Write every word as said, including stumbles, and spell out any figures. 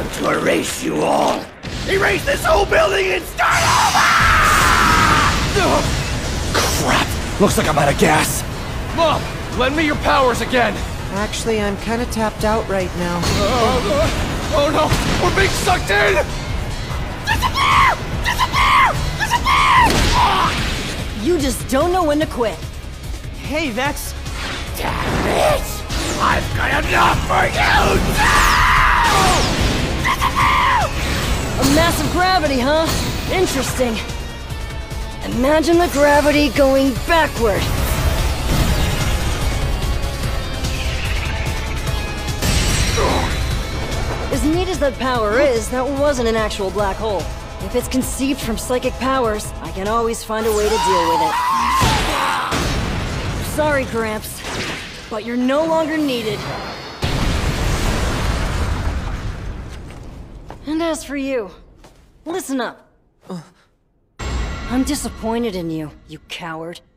time to erase you all. Erase this whole building and start over! Ugh. Crap! Looks like I'm out of gas. Mom, lend me your powers again. Actually, I'm kind of tapped out right now. Oh, uh, oh no! We're being sucked in! Disappear! Disappear! Disappear! You just don't know when to quit. Hey, that's... Damn it! I've got enough for you! Disappear! A massive gravity, huh? Interesting. Imagine the gravity going backward. As neat as that power is, that wasn't an actual black hole. If it's conceived from psychic powers, I can always find a way to deal with it. Sorry, Gramps, but you're no longer needed. And as for you, listen up. I'm disappointed in you, you coward.